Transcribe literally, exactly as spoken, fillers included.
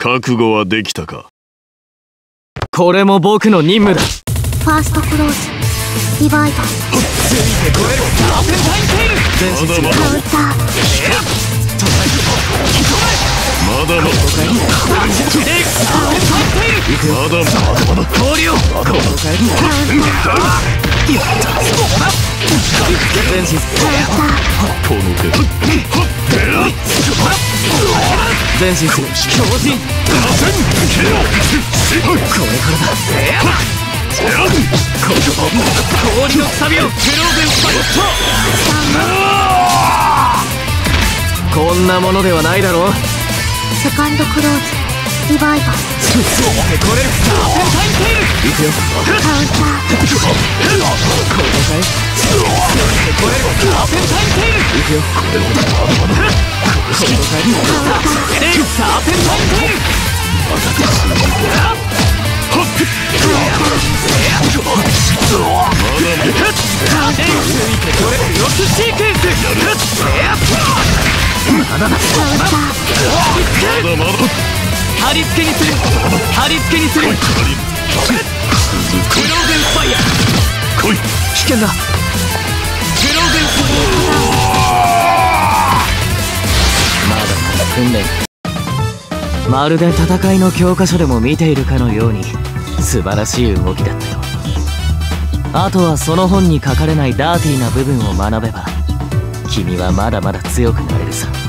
覚悟はできたか。 これも僕の任務だ。 ファーストクローズリバイバル。 ついてこれるサーペンタインテール。全身カウンター。 まだまだまだまだ氷を全身この手全身する強靭。これからだ。氷のくさびをクローゼンスパイット。こんなものではないだろう。 セカンドクローズリバイバル。 これるサーペンタインテール。いくよ。 カウンター。 ここかい。これるサーペンタインテール。いくよ。ここかい。サーペンタインテール。ロスシークエンス。まだだ。貼り付けにする。貼り付けにする。クローゼンスファイヤー。 来い。 危険だ。クローゼンス。まだまだ訓練。まるで戦いの教科書でも見ているかのように素晴らしい動きだったよ。あとはその本に書かれないダーティーな部分を学べば君はまだまだ強くなれるさ。